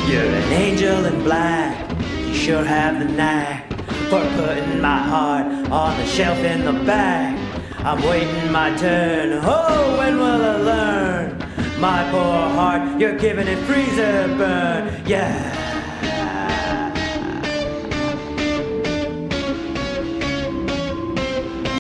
You're an angel in black, you sure have the knack for putting my heart on the shelf in the back. I'm waiting my turn, oh, when will I learn? My poor heart, you're giving it freezer burn, yeah.